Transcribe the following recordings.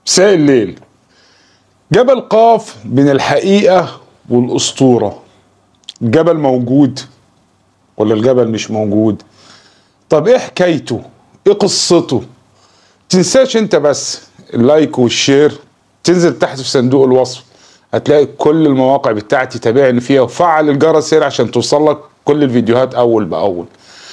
مساء الليل. جبل قاف بين الحقيقة والأسطورة. الجبل موجود ولا الجبل مش موجود؟ طب ايه حكايته؟ ايه قصته؟ تنساش انت بس اللايك والشير، تنزل تحت في صندوق الوصف هتلاقي كل المواقع بتاعتي، تابعني فيها وفعل الجرس هنا عشان توصلك كل الفيديوهات اول باول.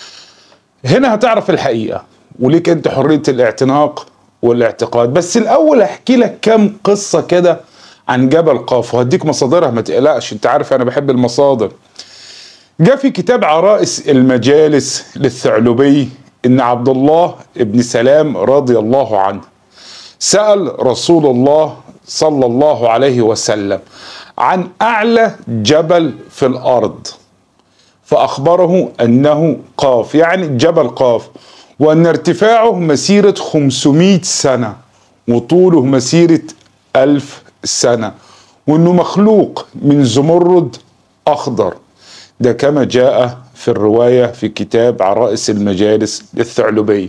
هنا هتعرف الحقيقة وليك انت حرية الاعتناق والاعتقاد. بس الاول احكي لك كام قصة كده عن جبل قاف وهديك مصادرها، ما تقلقش، انت عارف انا بحب المصادر. جاء في كتاب عرائس المجالس للثعلبي ان عبد الله بن سلام رضي الله عنه سأل رسول الله صلى الله عليه وسلم عن اعلى جبل في الارض، فاخبره انه قاف، يعني جبل قاف، وان ارتفاعه مسيرة 500 سنة وطوله مسيرة 1000 سنة، وانه مخلوق من زمرد اخضر. ده كما جاء في الرواية في كتاب عرائس المجالس للثعلبي.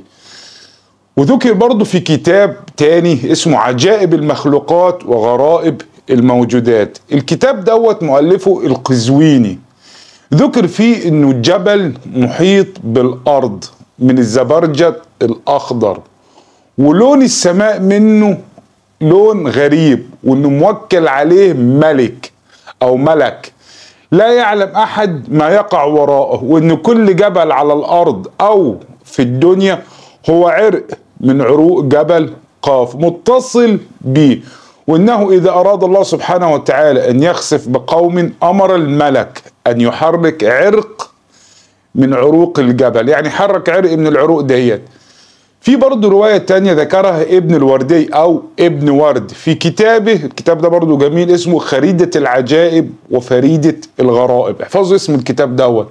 وذكر برضه في كتاب تاني اسمه عجائب المخلوقات وغرائب الموجودات. الكتاب دوت مؤلفه القزويني، ذكر فيه انه جبل محيط بالارض من الزبرجد الاخضر، ولون السماء منه لون غريب، وانه موكل عليه ملك او ملك لا يعلم احد ما يقع وراءه، وان كل جبل على الارض او في الدنيا هو عرق من عروق جبل قاف متصل به، وانه اذا اراد الله سبحانه وتعالى ان يخسف بقوم امر الملك ان يحرك عرق من عروق الجبل، يعني حرك عرق من العروق ديت. في برضه رواية تانية ذكرها ابن الوردي او ابن ورد في كتابه، الكتاب ده برضه جميل، اسمه خريدة العجائب وفريدة الغرائب، احفظوا اسم الكتاب دوت.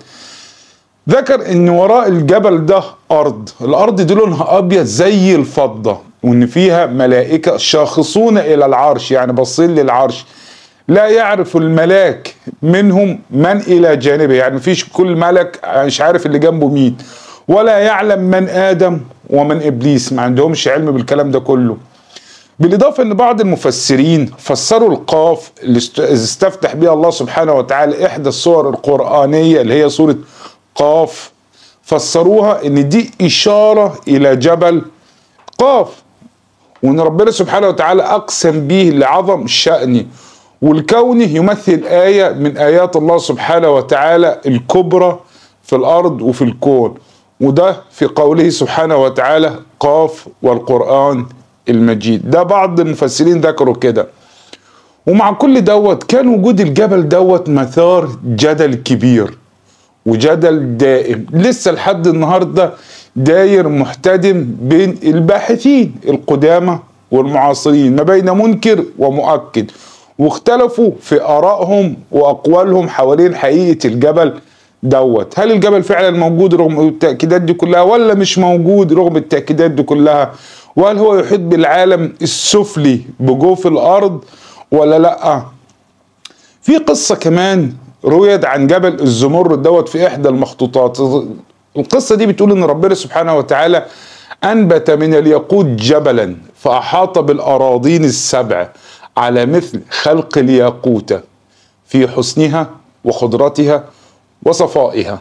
ذكر ان وراء الجبل ده الارض دي لونها ابيض زي الفضة، وان فيها ملائكة شاخصون الى العرش، يعني باصين للعرش، لا يعرف الملاك منهم من الى جانبه، يعني مفيش كل ملك مش عارف اللي جنبه مين، ولا يعلم من ادم ومن ابليس، ما عندهمش علم بالكلام ده كله. بالاضافه ان بعض المفسرين فسروا القاف اللي استفتح بها الله سبحانه وتعالى احدى السور القرانيه اللي هي سوره قاف، فسروها ان دي اشاره الى جبل قاف، وان ربنا سبحانه وتعالى اقسم به لعظم شأنه والكونه يمثل آية من آيات الله سبحانه وتعالى الكبرى في الأرض وفي الكون، وده في قوله سبحانه وتعالى قاف والقرآن المجيد. ده بعض المفسرين ذكروا كده. ومع كل دوت كان وجود الجبل دوت مثار جدل كبير وجدل دائم لسه لحد النهارده داير محتدم بين الباحثين القدامى والمعاصرين، ما بين منكر ومؤكد، واختلفوا في آرائهم وأقوالهم حوالين حقيقة الجبل دوت. هل الجبل فعلا موجود رغم التأكيدات دي كلها ولا مش موجود رغم التأكيدات دي كلها؟ وهل هو يحيط بالعالم السفلي بجوف الأرض ولا لأ؟ في قصة كمان رويت عن جبل الزمرد دوت في إحدى المخطوطات. القصة دي بتقول إن ربنا سبحانه وتعالى أنبت من الياقوت جبلا فأحاط بالأراضين السبع على مثل خلق الياقوتة في حسنها وخضرتها وصفائها،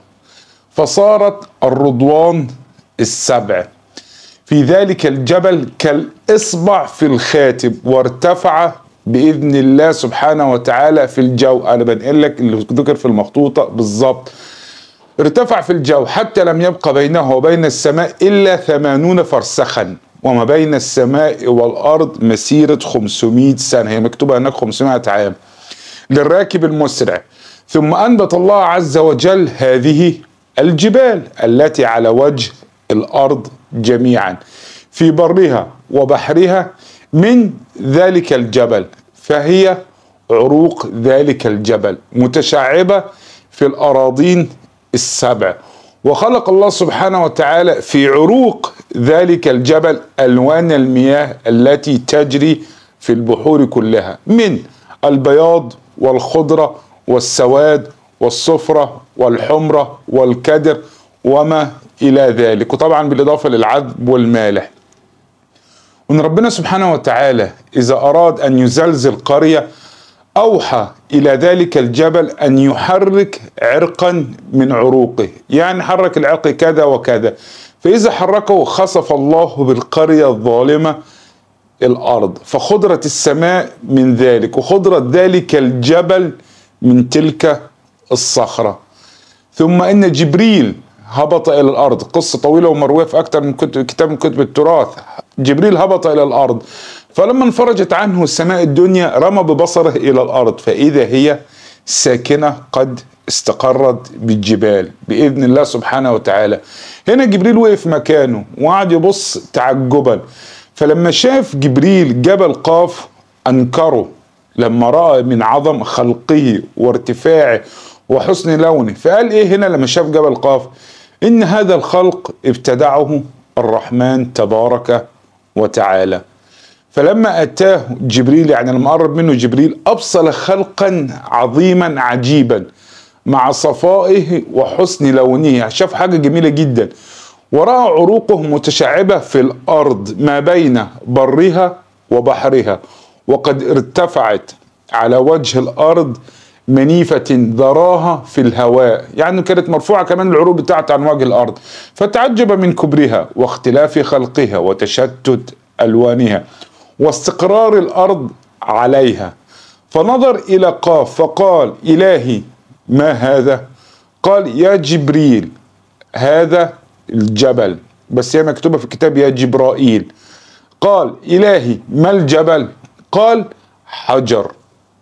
فصارت الرضوان السبع في ذلك الجبل كالإصبع في الخاتم، وارتفع بإذن الله سبحانه وتعالى في الجو. أنا بنقل لك اللي ذكر في المخطوطة بالظبط. ارتفع في الجو حتى لم يبقى بينه وبين السماء إلا 80 فرسخا، وما بين السماء والأرض مسيرة 500 سنة، هي مكتوبة هناك 500 عام للراكب المسرع. ثم أنبت الله عز وجل هذه الجبال التي على وجه الأرض جميعا في برها وبحرها من ذلك الجبل، فهي عروق ذلك الجبل متشعبة في الأراضين السبع. وخلق الله سبحانه وتعالى في عروق ذلك الجبل ألوان المياه التي تجري في البحور كلها، من البياض والخضرة والسواد والصفرة والحمرة والكدر وما إلى ذلك، وطبعا بالإضافة للعذب والمالح. وان ربنا سبحانه وتعالى اذا اراد ان يزلزل قرية اوحى الى ذلك الجبل ان يحرك عرقا من عروقه، يعني حرك العرق كذا وكذا، فاذا حركه خسف الله بالقرية الظالمة الارض، فخضرة السماء من ذلك وخضرة ذلك الجبل من تلك الصخرة. ثم ان جبريل هبط الى الارض، قصة طويلة ومروية في اكثر من كتاب من كتب التراث. جبريل هبط الى الارض، فلما انفرجت عنه السماء الدنيا رمى ببصره الى الارض فاذا هي ساكنة قد استقرت بالجبال باذن الله سبحانه وتعالى. هنا جبريل وقف مكانه وقعد يبص تعجبا، فلما شاف جبريل جبل قاف انكره لما راى من عظم خلقه وارتفاعه وحسن لونه، فقال ايه هنا لما شاف جبل قاف؟ ان هذا الخلق ابتدعه الرحمن تبارك وتعالى. فلما اتاه جبريل، يعني لما قرب منه جبريل، ابصر خلقا عظيما عجيبا مع صفائه وحسن لونه، شاف حاجة جميلة جدا، ورأى عروقه متشعبة في الارض ما بين برها وبحرها، وقد ارتفعت على وجه الارض منيفة ذراها في الهواء، يعني كانت مرفوعة كمان العروق بتاعتها عن وجه الارض، فتعجب من كبرها واختلاف خلقها وتشتت الوانها واستقرار الارض عليها، فنظر الى قاف فقال: الهي ما هذا؟ قال: يا جبريل هذا الجبل، بس هي مكتوبة في الكتاب يا جبرائيل. قال: الهي ما الجبل؟ قال: حجر.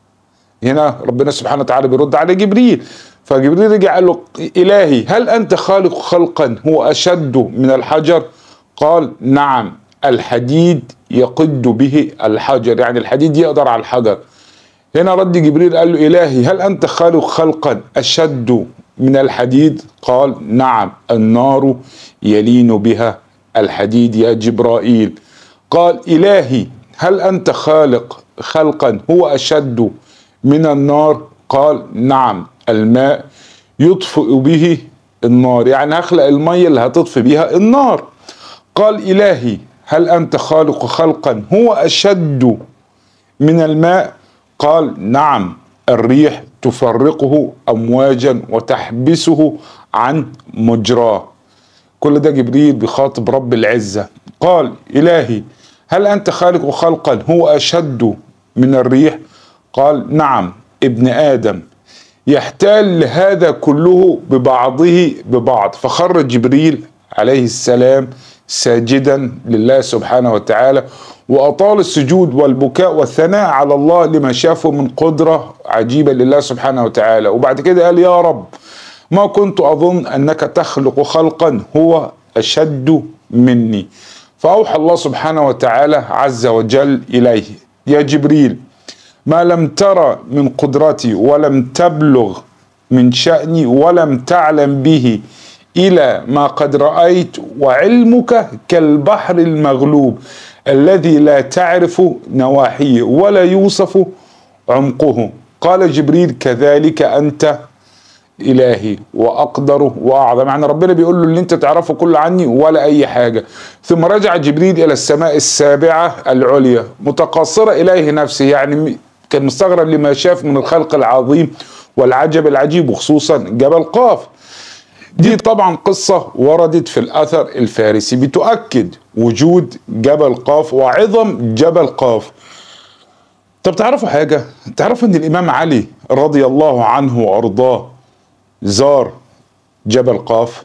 هنا ربنا سبحانه وتعالى بيرد على جبريل، فجبريل رجع قال له: الهي هل انت خالق خلقا هو اشد من الحجر؟ قال: نعم، الحديد يقد به الحجر، يعني الحديد يقدر على الحجر. هنا رد جبريل قال له: الهي هل انت خالق خلقا اشد من الحديد؟ قال: نعم، النار يلين بها الحديد يا جبرائيل. قال: الهي هل انت خالق خلقا هو اشد من النار؟ قال: نعم، الماء يطفئ به النار، يعني هخلق المية اللي هتطفئ بها النار. قال: الهي هل انت خالق خلقا هو اشد من الماء؟ قال: نعم، الريح تفرقه امواجا وتحبسه عن مجراه. كل ده جبريل بيخاطب رب العزة. قال: الهي هل انت خالق خلقا هو اشد من الريح؟ قال: نعم، ابن ادم يحتال هذا كله ببعضه ببعض. فخر جبريل عليه السلام ساجدا لله سبحانه وتعالى، وأطال السجود والبكاء والثناء على الله لما شافه من قدرة عجيبة لله سبحانه وتعالى. وبعد كده قال: يا رب، ما كنت أظن أنك تخلق خلقا هو أشد مني. فأوحى الله سبحانه وتعالى عز وجل إليه: يا جبريل، ما لم ترى من قدرتي ولم تبلغ من شأني ولم تعلم به إلى ما قد رأيت، وعلمك كالبحر المغلوب الذي لا تعرف نواحيه ولا يوصف عمقه. قال جبريل: كذلك أنت إلهي وأقدر وأعظم، يعني ربنا بيقول له اللي أنت تعرفه كله عني ولا أي حاجة. ثم رجع جبريل إلى السماء السابعة العليا متقصرة إليه نفسه، يعني كان مستغرب لما شاف من الخلق العظيم والعجب العجيب، وخصوصا جبل قاف. دي طبعا قصة وردت في الأثر الفارسي بتؤكد وجود جبل قاف وعظم جبل قاف. طب تعرفوا حاجة؟ تعرفوا ان الإمام علي رضي الله عنه وأرضاه زار جبل قاف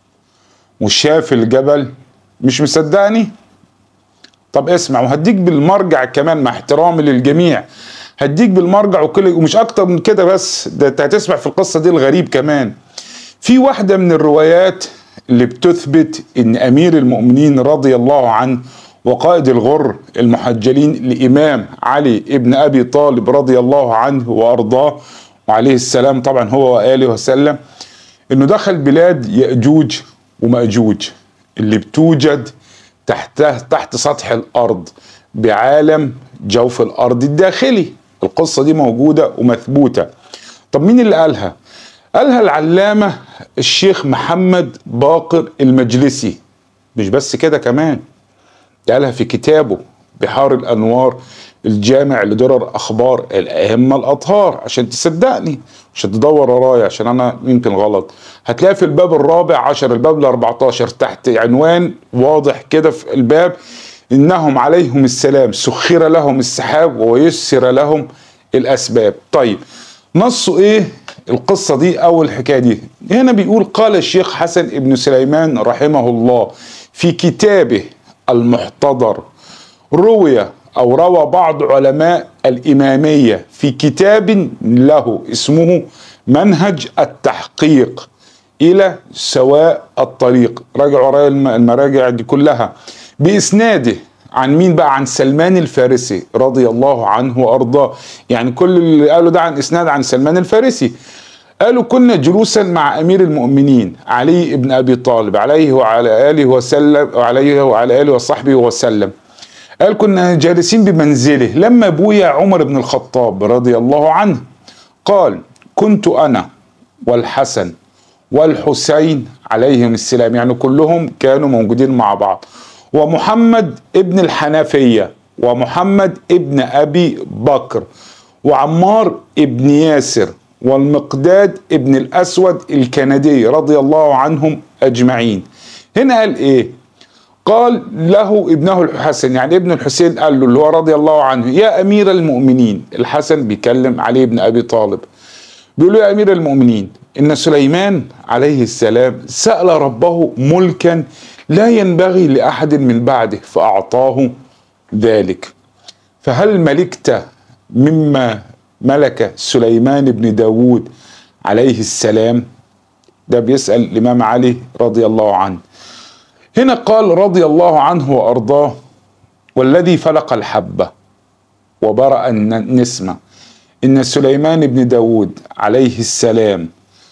وشاف الجبل؟ مش مصدقني؟ طب اسمع، وهديك بالمرجع كمان مع احترامي للجميع، هديك بالمرجع ومش أكتر من كده، بس ده انت هتسمع في القصة دي الغريب كمان. في واحدة من الروايات اللي بتثبت ان امير المؤمنين رضي الله عنه وقائد الغر المحجلين لامام علي ابن ابي طالب رضي الله عنه وارضاه وعليه السلام طبعا هو وآله وسلم، انه دخل بلاد يأجوج ومأجوج اللي بتوجد تحت سطح الارض بعالم جوف الارض الداخلي. القصة دي موجودة ومثبوتة. طب مين اللي قالها؟ قالها العلامة الشيخ محمد باقر المجلسي. مش بس كده كمان، قالها في كتابه بحار الأنوار الجامع لدرر أخبار الأئمة الأطهار، عشان تصدقني، عشان تدور ورايا، عشان أنا يمكن غلط. هتلاقي في الباب ال14 الباب ال14 تحت عنوان واضح كده في الباب: إنهم عليهم السلام سخر لهم السحاب ويسر لهم الأسباب. طيب نصه إيه القصة دي أو الحكاية دي؟ هنا بيقول: قال الشيخ حسن ابن سليمان رحمه الله في كتابه المحتضر، روى بعض علماء الإمامية في كتاب له اسمه منهج التحقيق إلى سواء الطريق، راجعوا ورايا المراجع دي كلها، بإسناده عن مين بقى؟ عن سلمان الفارسي رضي الله عنه وأرضاه. يعني كل اللي قالوا ده عن إسناد عن سلمان الفارسي. قالوا: كنا جلوسا مع أمير المؤمنين علي بن أبي طالب عليه وعلى آله وسلم، عليه وعلى آله وصحبه وسلم. قال: كنا جالسين بمنزله لما بويع عمر بن الخطاب رضي الله عنه. قال: كنت أنا والحسن والحسين عليهم السلام، يعني كلهم كانوا موجودين مع بعض، ومحمد ابن الحنفية، ومحمد ابن أبي بكر، وعمار ابن ياسر، والمقداد ابن الأسود الكندي رضي الله عنهم أجمعين. هنا قال إيه؟ قال له ابنه الحسن، يعني ابن الحسين، قال له اللي هو رضي الله عنه: يا أمير المؤمنين. الحسن بيكلم علي بن أبي طالب، بيقول له: يا أمير المؤمنين، إن سليمان عليه السلام سأل ربه ملكا لا ينبغي لأحد من بعده فأعطاه ذلك، فهل ملكت مما ملك سليمان بن داود عليه السلام؟ ده بيسأل الإمام علي رضي الله عنه. هنا قال رضي الله عنه وأرضاه: والذي فلق الحبة وبرأ النسمة، إن سليمان بن داود عليه السلام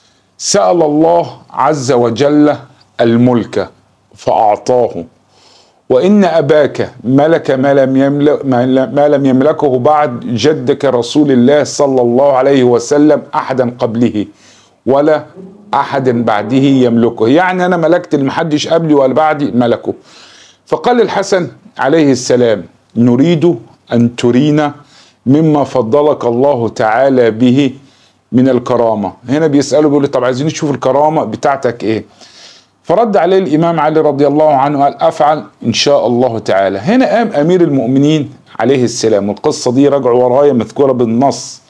سأل الله عز وجل الملك فأعطاه، وإن أباك ملك ما لم يملكه بعد جدك رسول الله صلى الله عليه وسلم أحدا قبله ولا أحد بعده يملكه، يعني أنا ملكت المحدش قبلي ولا بعدي ملكه. فقال الحسن عليه السلام: نريد أن ترينا مما فضلك الله تعالى به من الكرامة. هنا بيسأله بيقول: طب عايزين نشوف الكرامة بتاعتك إيه؟ فرد عليه الإمام علي رضي الله عنه قال: أفعل إن شاء الله تعالى. هنا قام أمير المؤمنين عليه السلام، والقصة دي راجعوا ورايا مذكورة بالنص،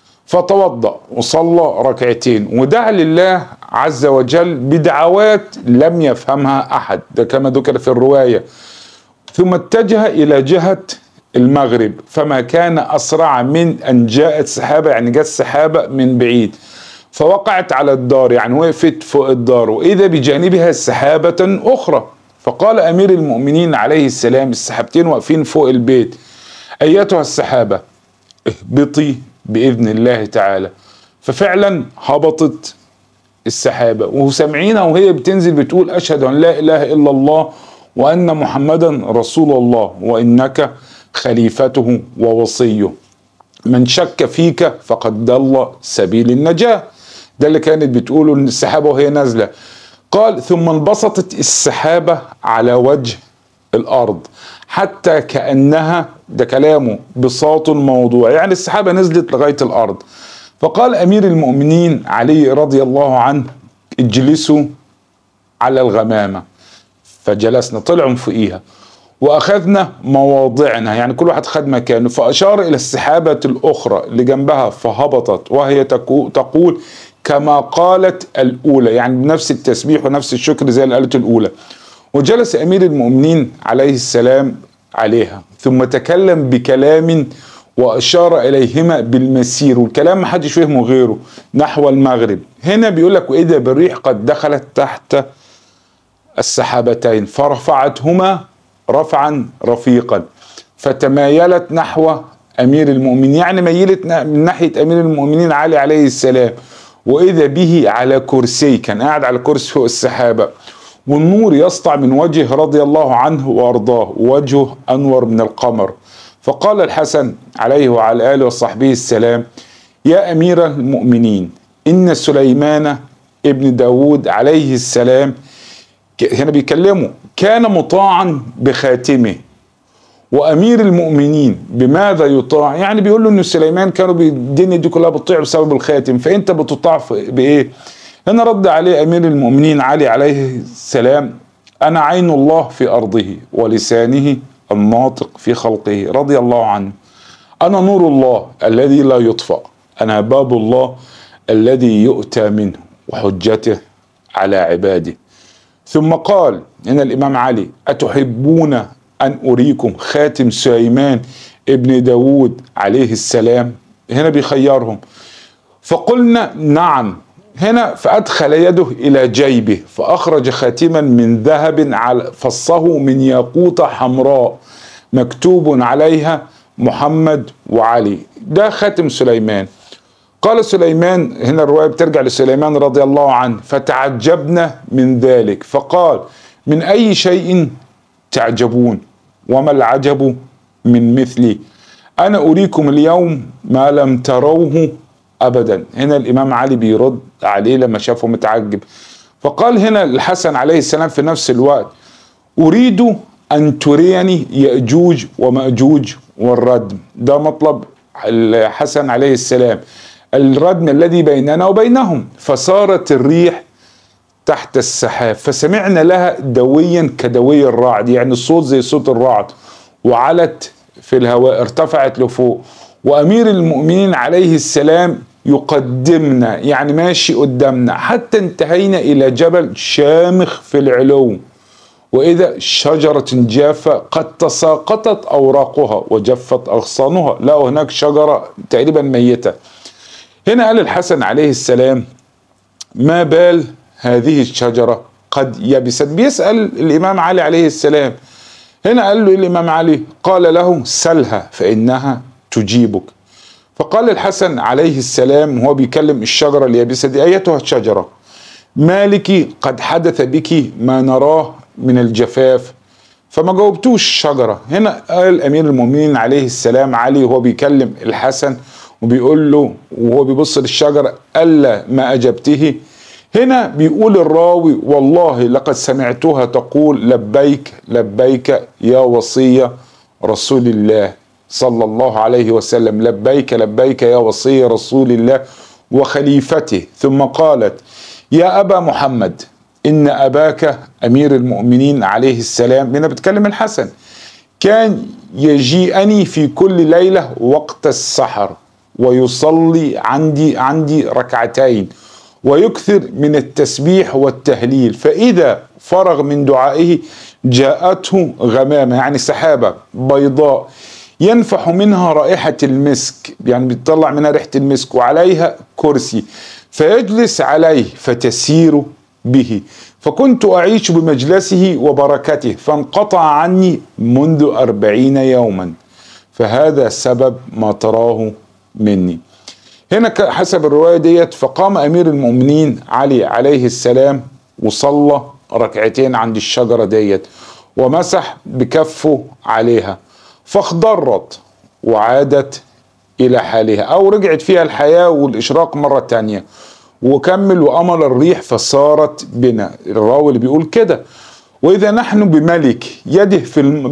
فتوضأ وصلى ركعتين ودعا لله عز وجل بدعوات لم يفهمها أحد، ده كما ذكر في الرواية. ثم اتجه إلى جهة المغرب، فما كان أسرع من أن جاءت سحابة، يعني جاءت سحابة من بعيد فوقعت على الدار، يعني وقفت فوق الدار، وإذا بجانبها سحابة أخرى. فقال أمير المؤمنين عليه السلام: السحابتين واقفين فوق البيت، أيتها السحابة اهبطي بإذن الله تعالى. ففعلا هبطت السحابة، وسامعينها وهي بتنزل بتقول: أشهد أن لا إله إلا الله وأن محمدا رسول الله وإنك خليفته ووصيه، من شك فيك فقد ضل سبيل النجاة. ده اللي كانت بتقوله السحابة وهي نازلة. قال: ثم انبسطت السحابة على وجه الأرض حتى كأنها، ده كلامه، بساط موضوع، يعني السحابة نزلت لغاية الأرض. فقال أمير المؤمنين علي رضي الله عنه: اجلسوا على الغمامة. فجلسنا، طلعوا فوقيها وأخذنا مواضعنا، يعني كل واحد خد مكانه. فأشار إلى السحابة الأخرى اللي جنبها فهبطت وهي تقول كما قالت الأولى، يعني بنفس التسبيح ونفس الشكر زي اللي قالت الأولى. وجلس أمير المؤمنين عليه السلام عليها، ثم تكلم بكلام وأشار إليهما بالمسير، والكلام محدش فهمه غيره، نحو المغرب. هنا بيقول لك: وإذا بالريح قد دخلت تحت السحابتين فرفعتهما رفعا رفيقا، فتمايلت نحو أمير المؤمنين، يعني ميلت من ناحية أمير المؤمنين علي عليه السلام. وإذا به على كرسي، كان قاعد على كرسي فوق السحابة، والنور يسطع من وجهه رضي الله عنه وأرضاه، وجهه أنور من القمر. فقال الحسن عليه وعلى آله وصحبه السلام: يا أمير المؤمنين، إن سليمان ابن داود عليه السلام، هنا بيكلمه، كان مطاعا بخاتمه وأمير المؤمنين بماذا يطاع؟ يعني بيقول له إن سليمان كانوا الدنيا دي كلها بتطيع بسبب الخاتم، فأنت بتطاع بإيه؟ هنا رد عليه أمير المؤمنين علي عليه السلام: أنا عين الله في أرضه ولسانه الناطق في خلقه رضي الله عنه، أنا نور الله الذي لا يطفأ، أنا باب الله الذي يؤتى منه وحجته على عباده. ثم قال هنا الإمام علي: أتحبون أن أريكم خاتم سليمان ابن داود عليه السلام؟ هنا بيخيرهم، فقلنا نعم. هنا فأدخل يده إلى جيبه فأخرج خاتما من ذهب فصه من ياقوتة حمراء مكتوب عليها محمد وعلي، ده خاتم سليمان. قال سليمان، هنا الرواية بترجع لسليمان رضي الله عنه: فتعجبنا من ذلك، فقال: من أي شيء تعجبون؟ وما العجب من مثلي؟ أنا أريكم اليوم ما لم تروه أبدا. هنا الإمام علي بيرد عليه لما شافه متعجب، فقال هنا الحسن عليه السلام في نفس الوقت: أريد أن تريني يأجوج ومأجوج والردم. ده مطلب الحسن عليه السلام، الردم الذي بيننا وبينهم. فصارت الريح تحت السحاب فسمعنا لها دويا كدوي الرعد، يعني الصوت زي صوت الرعد، وعلت في الهواء، ارتفعت لفوق، وأمير المؤمنين عليه السلام يقدمنا، يعني ماشي قدامنا، حتى انتهينا إلى جبل شامخ في العلو، وإذا شجرة جافة قد تساقطت أوراقها وجفت أغصانها. لا، هناك شجرة تقريبا ميتة. هنا قال الحسن عليه السلام: ما بال هذه الشجرة قد يبست؟ بيسأل الإمام علي عليه السلام. هنا قال له الإمام علي، قال له: سلها فإنها تجيبك. فقال الحسن عليه السلام وهو بيكلم الشجرة اليابسة دي: أيتها الشجرة، ما لك قد حدث بك ما نراه من الجفاف؟ فما جاوبتوش الشجرة. هنا قال أمير المؤمنين عليه السلام علي وهو بيكلم الحسن وبيقول له وهو بيبص للشجرة: ألا ما أجبته؟ هنا بيقول الراوي: والله لقد سمعتها تقول لبيك لبيك يا وصي رسول الله صلى الله عليه وسلم، لبيك لبيك يا وصي رسول الله وخليفته. ثم قالت: يا أبا محمد، إن أباك أمير المؤمنين عليه السلام، هنا بتكلم الحسن، كان يجيئني في كل ليلة وقت السحر ويصلي عندي ركعتين ويكثر من التسبيح والتهليل، فإذا فرغ من دعائه جاءته غمامة، يعني سحابة بيضاء، ينفح منها رائحة المسك، يعني بيطلع منها ريحة المسك، وعليها كرسي فيجلس عليه فتسير به، فكنت أعيش بمجلسه وبركته فانقطع عني منذ 40 يوما، فهذا سبب ما تراه مني. هنا حسب الرواية ديت: فقام أمير المؤمنين علي عليه السلام وصلى ركعتين عند الشجرة ديت ومسح بكفه عليها، فاخضرت وعادت إلى حالها، أو رجعت فيها الحياة والإشراق مرة تانية، وكمل وأمر الريح فصارت بنا. الراوي اللي بيقول كده: وإذا نحن بملك يده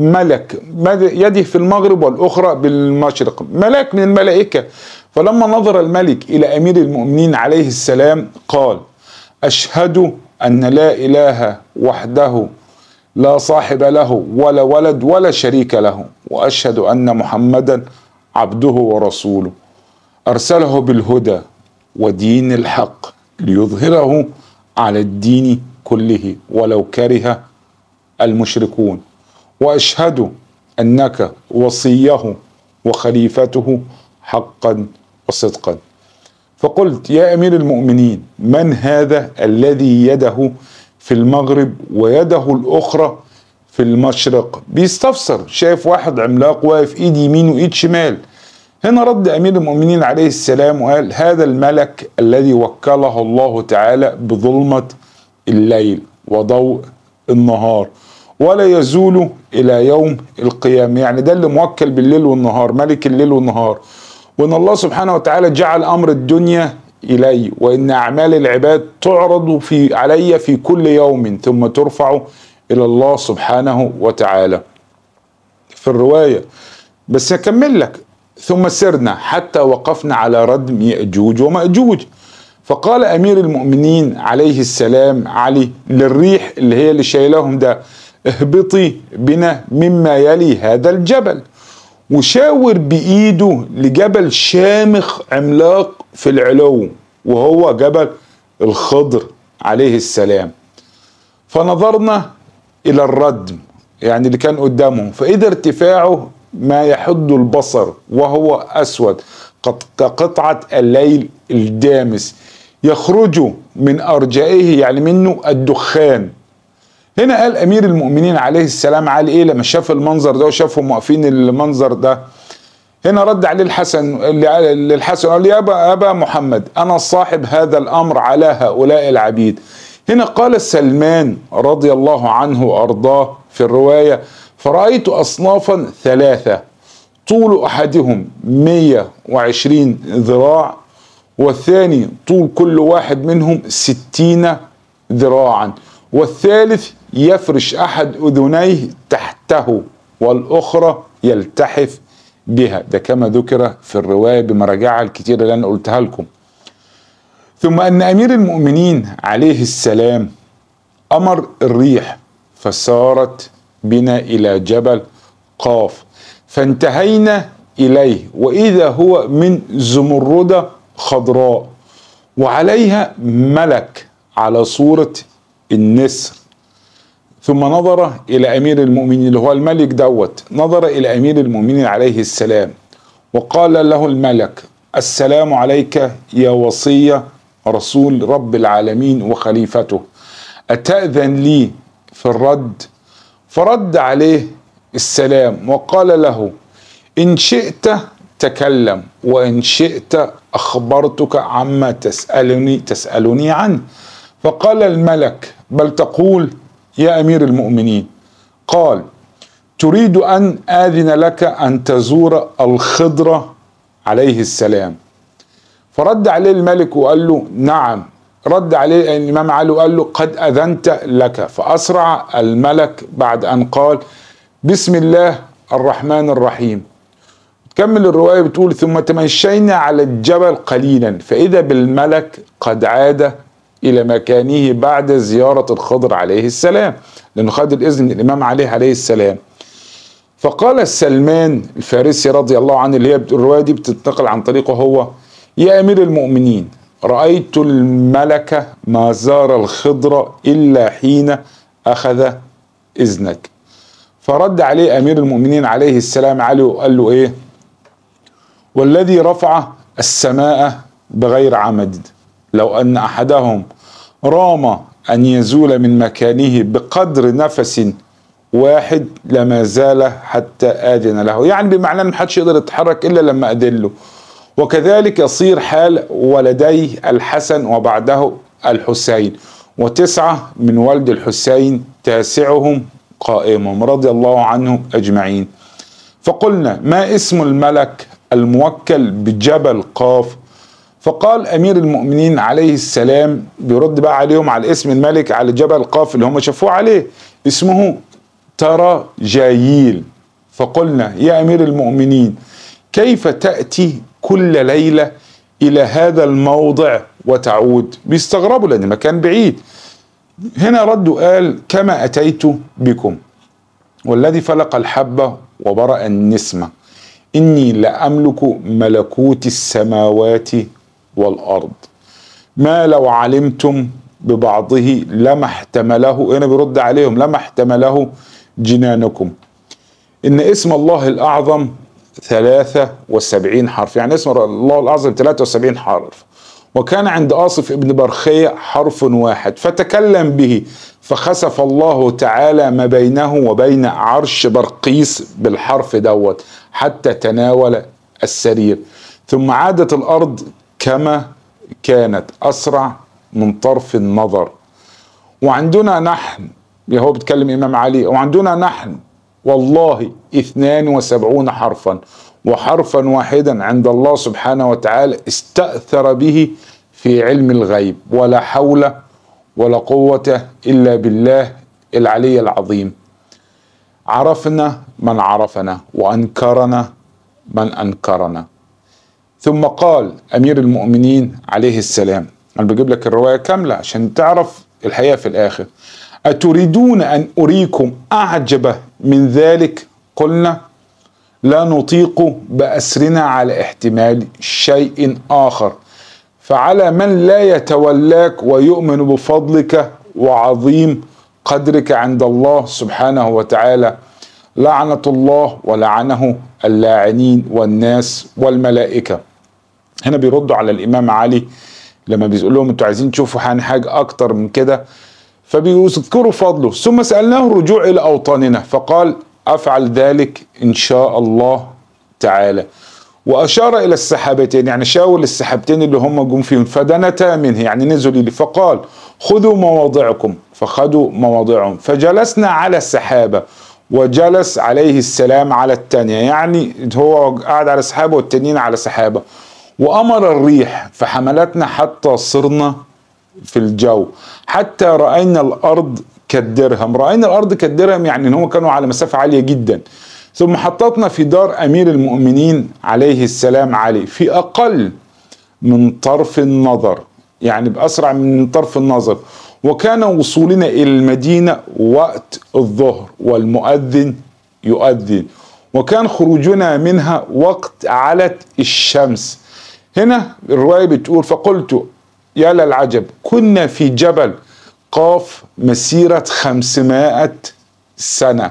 في المغرب والأخرى بالمشرق، ملاك من الملائكة. فلما نظر الملك إلى أمير المؤمنين عليه السلام قال: أشهد أن لا إله وحده لا صاحب له ولا ولد ولا شريك له، وأشهد أن محمدا عبده ورسوله، أرسله بالهدى ودين الحق ليظهره على الدين كله ولو كره المشركون، وأشهد أنك وصيه وخليفته حقا وصدقا. فقلت: يا أمير المؤمنين، من هذا الذي يده في المغرب ويده الأخرى في المشرق؟ بيستفسر، شايف واحد عملاق واقف إيد يمين وإيد شمال. هنا رد أمير المؤمنين عليه السلام وقال: هذا الملك الذي وكله الله تعالى بظلمة الليل وضوء النهار ولا يزول إلى يوم القيامة، يعني ده اللي موكل بالليل والنهار، ملك الليل والنهار، وإن الله سبحانه وتعالى جعل أمر الدنيا إلي، وإن أعمال العباد تعرض علي في كل يوم ثم ترفع إلى الله سبحانه وتعالى. في الرواية، بس أكمل لك. ثم سرنا حتى وقفنا على ردم يأجوج ومأجوج، فقال أمير المؤمنين عليه السلام علي للريح اللي هي اللي شايلهم ده: اهبطي بنا مما يلي هذا الجبل، وشاور بإيده لجبل شامخ عملاق في العلو وهو جبل الخضر عليه السلام. فنظرنا إلى الردم يعني اللي كان قدامهم، فإذا ارتفاعه ما يحد البصر وهو أسود كقطعة الليل الدامس، يخرج من أرجائه يعني منه الدخان. هنا قال أمير المؤمنين عليه السلام علي إيه لما شاف المنظر ده وشافهم واقفين المنظر ده؟ هنا رد عليه الحسن قال: يا أبا محمد، أنا صاحب هذا الأمر على هؤلاء العبيد. هنا قال سلمان رضي الله عنه وأرضاه في الرواية: فرأيت أصنافا ثلاثة، طول أحدهم 120 ذراع، والثاني طول كل واحد منهم 60 ذراعا، والثالث يفرش أحد أذنيه تحته والأخرى يلتحف بها. ده كما ذكر في الرواية بمراجعها الكتير اللي أنا قلتها لكم. ثم أن أمير المؤمنين عليه السلام أمر الريح فسارت بنا إلى جبل قاف، فانتهينا إليه وإذا هو من زمردة خضراء وعليها ملك على صورة النسر. ثم نظر إلى أمير المؤمنين اللي هو الملك دوت، نظر إلى أمير المؤمنين عليه السلام وقال له الملك: السلام عليك يا وصي رسول رب العالمين وخليفته، أتأذن لي في الرد؟ فرد عليه السلام وقال له: إن شئت تكلم، وإن شئت أخبرتك عما تسألني عنه. فقال الملك: بل تقول يا أمير المؤمنين. قال: تريد أن آذن لك أن تزور الخضر عليه السلام. فرد عليه الملك وقال له: نعم. رد عليه الإمام علي وقال له: قد أذنت لك. فأسرع الملك بعد أن قال: بسم الله الرحمن الرحيم. تكمل الرواية بتقول: ثم تمشينا على الجبل قليلا فإذا بالملك قد عاد إلى مكانه بعد زيارة الخضر عليه السلام، لأنه خد الإذن من الإمام عليه السلام. فقال سلمان الفارسي رضي الله عنه، اللي هي الرواية دي بتتنقل عن طريقه هو: يا أمير المؤمنين، رأيت الملك ما زار الخضر إلا حين أخذ إذنك. فرد عليه أمير المؤمنين عليه السلام علي وقال له إيه: والذي رفع السماء بغير عمد، لو أن أحدهم رام أن يزول من مكانه بقدر نفس واحد لما زال حتى آذن له، يعني بمعنى أن محدش يقدر يتحرك إلا لما أذن له. وكذلك يصير حال ولدي الحسن وبعده الحسين، وتسعة من ولد الحسين تاسعهم قائمهم رضي الله عنهم أجمعين. فقلنا: ما اسم الملك الموكل بجبل قاف؟ فقال أمير المؤمنين عليه السلام بيرد بقى عليهم على اسم الملك على جبل قاف اللي هم شافوه عليه، اسمه ترجايل. فقلنا: يا أمير المؤمنين، كيف تأتي كل ليلة إلى هذا الموضع وتعود؟ بيستغربوا لأن مكان بعيد. هنا ردوا قال: كما أتيت بكم والذي فلق الحبة وبرأ النسمة، إني لأملك ملكوت السماوات والأرض، ما لو علمتم ببعضه لما احتمله. هنا بيرد عليهم: لما احتمله جنانكم. إن اسم الله الأعظم 73 حرف، يعني اسم الله الأعظم 73 حرف، وكان عند آصف ابن برخية حرف واحد فتكلم به، فخسف الله تعالى ما بينه وبين عرش برقيس بالحرف دوت حتى تناول السرير، ثم عادت الأرض كما كانت أسرع من طرف النظر. وعندنا نحن، هو بيتكلم إمام علي، وعندنا نحن والله 72 حرفا، وحرفا واحدا عند الله سبحانه وتعالى استأثر به في علم الغيب، ولا حول ولا قوة إلا بالله العلي العظيم. عرفنا من عرفنا وأنكرنا من أنكرنا. ثم قال أمير المؤمنين عليه السلام، أنا بجيب لك الرواية كاملة عشان تعرف الحقيقة في الآخر: أتريدون أن أريكم أعجب من ذلك؟ قلنا: لا نطيق بأسرنا على احتمال شيء آخر، فعلى من لا يتولاك ويؤمن بفضلك وعظيم قدرك عند الله سبحانه وتعالى لعنة الله ولعنه اللاعنين والناس والملائكة. هنا بيردوا على الإمام علي لما بيقول لهم انتوا عايزين تشوفوا حاجة أكتر من كده، فبيذكروا فضله. ثم سألناه الرجوع إلى أوطاننا فقال: أفعل ذلك إن شاء الله تعالى. وأشار إلى السحابتين، يعني شاور السحابتين اللي هم جم فيهم، فدنتا منه يعني نزلوا لي، فقال: خذوا مواضعكم، فخذوا مواضعهم، فجلسنا على السحابة وجلس عليه السلام على التانية، يعني هو قاعد على سحابة والتانيين على سحابة. وأمر الريح فحملتنا حتى صرنا في الجو حتى رأينا الأرض كالدرهم. رأينا الأرض كالدرهم يعني إن هم كانوا على مسافة عالية جدا. ثم حطتنا في دار أمير المؤمنين عليه السلام علي في أقل من طرف النظر، يعني بأسرع من طرف النظر. وكان وصولنا إلى المدينة وقت الظهر والمؤذن يؤذن، وكان خروجنا منها وقت علت الشمس. هنا الرواية بتقول: فقلت يا للعجب، كنا في جبل قاف مسيرة 500 سنة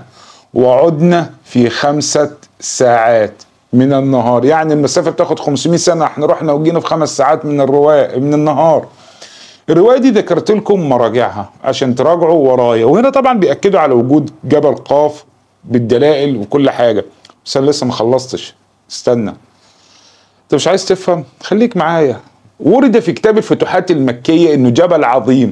وعدنا في 5 ساعات من النهار، يعني المسافة بتاخد 500 سنة، احنا رحنا وجينا في 5 ساعات من النهار. الرواية دي ذكرت لكم مراجعها عشان تراجعوا ورايا، وهنا طبعا بيأكدوا على وجود جبل قاف بالدلائل وكل حاجة. بس انا لسه ما خلصتش، استنى. انت مش عايز تفهم؟ خليك معايا. ورد في كتاب الفتوحات المكية انه جبل عظيم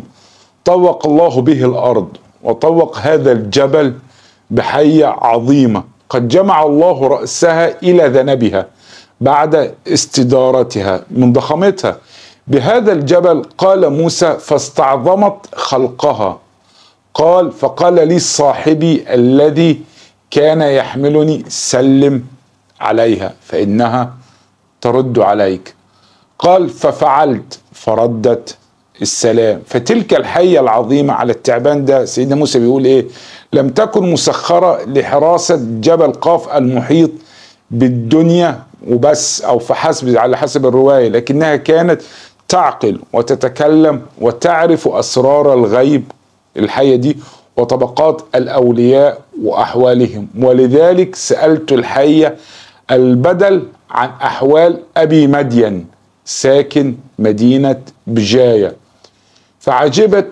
طوق الله به الارض، وطوق هذا الجبل بحية عظيمة قد جمع الله رأسها إلى ذنبها بعد استدارتها من ضخامتها. بهذا الجبل قال موسى: فاستعظمت خلقها. قال: فقال لي صاحبي الذي كان يحملني: سلم عليها فإنها ترد عليك. قال: ففعلت فردت السلام. فتلك الحية العظيمة على التعبان ده سيدنا موسى بيقول ايه: لم تكن مسخرة لحراسة جبل قاف المحيط بالدنيا وبس او فحسب على حسب الرواية، لكنها كانت تعقل وتتكلم وتعرف اسرار الغيب، الحية دي، وطبقات الاولياء واحوالهم. ولذلك سألت الحية البدل عن احوال ابي مدين ساكن مدينة بجاية، فعجبت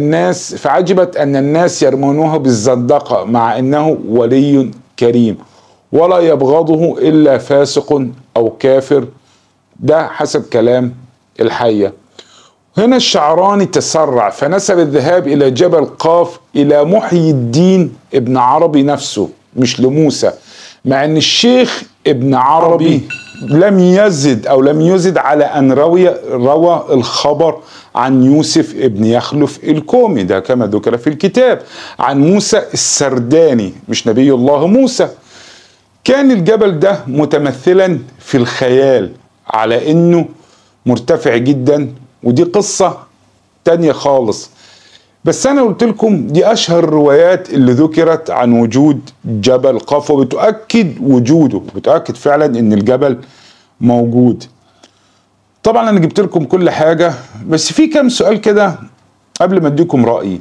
أن الناس يرمونه بالزندقة مع أنه ولي كريم ولا يبغضه إلا فاسق أو كافر. ده حسب كلام الحية. هنا الشعراني تسرع فنسب الذهاب إلى جبل قاف إلى محيي الدين ابن عربي نفسه مش لموسى، مع أن الشيخ ابن عربي لم يزد على أن روى الخبر عن يوسف ابن يخلف الكومي، ده كما ذكر في الكتاب، عن موسى السرداني مش نبي الله موسى. كان الجبل ده متمثلا في الخيال على انه مرتفع جدا، ودي قصة تانية خالص. بس انا قلت لكم دي اشهر الروايات اللي ذكرت عن وجود جبل قاف، وبتؤكد وجوده، بتؤكد فعلا ان الجبل موجود. طبعا انا جبت لكم كل حاجة، بس في كام سؤال كده قبل ما اديكم رأيي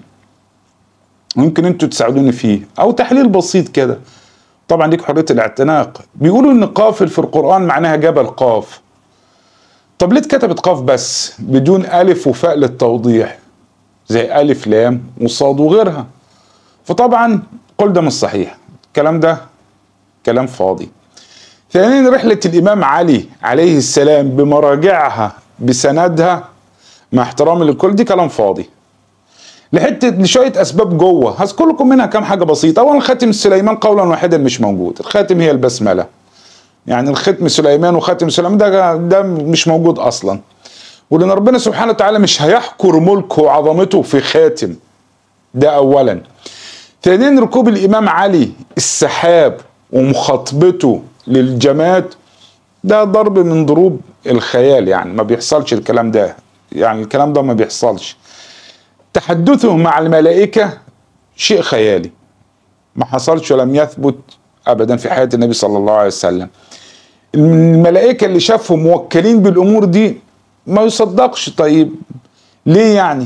ممكن انتوا تساعدوني فيه، او تحليل بسيط كده. طبعا ليك حرية الاعتناق. بيقولوا ان قاف في القرآن معناها جبل قاف. طب ليه اتكتبت قاف بس بدون الف وفاء للتوضيح زي الف لام وصاد وغيرها؟ فطبعا قل ده مش صحيح، الكلام ده كلام فاضي. ثانيا رحلة الامام علي عليه السلام بمراجعها بسندها مع احترامي للكل دي كلام فاضي لشوية اسباب جوه، هذكر لكم منها كام حاجة بسيطة. اولا خاتم سليمان قولا واحدا مش موجود، الخاتم هي البسملة، يعني الختم سليمان وخاتم سليمان ده مش موجود اصلا، ولان ربنا سبحانه وتعالى مش هيحكر ملكه وعظمته في خاتم، ده اولا. ثانيا ركوب الامام علي السحاب ومخاطبته للجماد ده ضرب من ضروب الخيال، يعني ما بيحصلش الكلام ده، يعني الكلام ده ما بيحصلش. تحدثه مع الملائكة شيء خيالي ما حصلش ولم يثبت ابدا في حياة النبي صلى الله عليه وسلم. الملائكة اللي شافهم موكلين بالامور دي ما يصدقش. طيب ليه يعني؟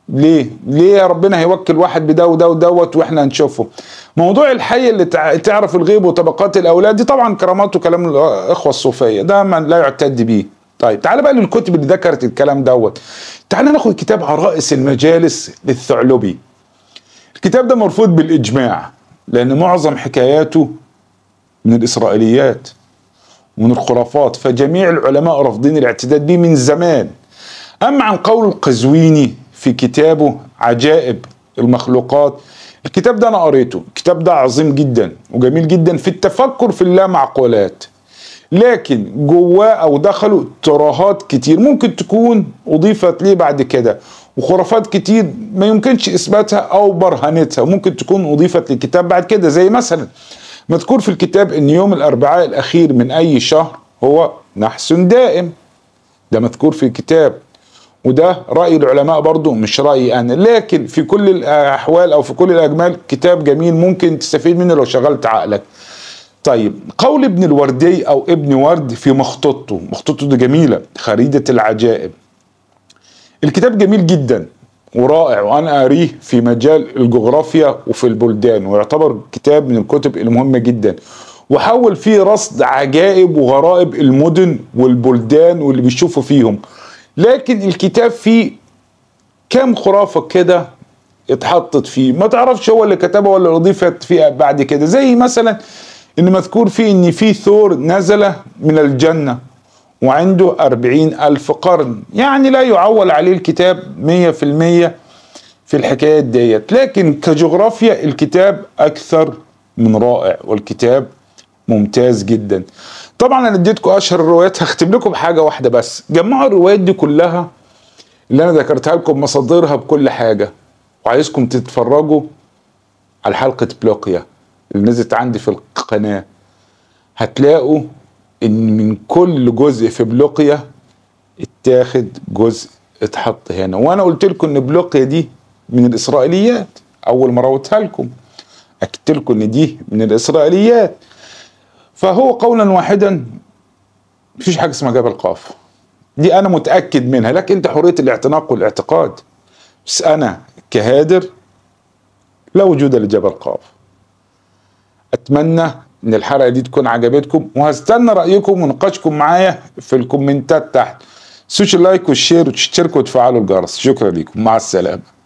ليه يا ربنا هيوكل واحد بده وده ودوت واحنا هنشوفه؟ موضوع الحي اللي تعرف الغيب وطبقات الاولاد دي طبعا كرامات وكلام الاخوه الصوفيه، ده ما لا يعتد به. طيب تعال بقى للكتب اللي ذكرت الكلام دوت. تعال ناخد كتاب عرائس المجالس للثعلبي. الكتاب ده مرفوض بالاجماع لان معظم حكاياته من الاسرائيليات ومن الخرافات، فجميع العلماء رافضين الاعتداد به من زمان. اما عن قول القزويني في كتابه عجائب المخلوقات، الكتاب ده انا قريته، الكتاب ده عظيم جدا وجميل جدا في التفكر في اللامعقولات، لكن جواه او دخلوا ترهات كتير ممكن تكون اضيفت ليه بعد كده، وخرافات كتير ما يمكنش اثباتها او برهنتها وممكن تكون اضيفت للكتاب بعد كده. زي مثلا مذكور في الكتاب ان يوم الاربعاء الاخير من اي شهر هو نحس دائم، ده مذكور في الكتاب، وده رأي العلماء برضو مش رأيي أنا، لكن في كل الأحوال أو في كل الأجمال كتاب جميل ممكن تستفيد منه لو شغلت عقلك. طيب قول ابن الوردي أو ابن ورد في مخطوطته دي جميلة، خريدة العجائب. الكتاب جميل جدا ورائع، وأنا قاريه في مجال الجغرافيا وفي البلدان، ويعتبر كتاب من الكتب المهمة جدا، وحول فيه رصد عجائب وغرائب المدن والبلدان واللي بيشوفوا فيهم. لكن الكتاب فيه كام خرافة كده اتحطت فيه ما تعرفش هو اللي كتبها ولا اضيفت فيه بعد كده. زي مثلا ان مذكور فيه ان في ثور نزل من الجنة وعنده 40,000 قرن، يعني لا يعول عليه الكتاب 100% في الحكايات ديت. لكن كجغرافيا الكتاب اكثر من رائع والكتاب ممتاز جدا. طبعا انا اديتكم اشهر الروايات، هختم لكم بحاجه واحده بس. جمعوا الروايات دي كلها اللي انا ذكرتها لكم مصادرها بكل حاجه، وعايزكم تتفرجوا على حلقه بلوقيا اللي نزلت عندي في القناه. هتلاقوا ان من كل جزء في بلوقيا اتاخد جزء اتحط هنا، وانا قلت لكم ان بلوقيا دي من الاسرائيليات اول ما روتها لكم، اكدت لكم ان دي من الاسرائيليات. فهو قولا واحدا مفيش حاجه اسمها جبل قاف، دي انا متاكد منها، لكن انت حريه الاعتناق والاعتقاد. بس انا كهادر لا وجود لجبل قاف. اتمنى ان الحلقه دي تكون عجبتكم، وهستنى رايكم ونقاشكم معايا في الكومنتات تحت. سوشيال لايك والشير وتشتركوا وتفعلوا الجرس. شكرا لكم، مع السلامه.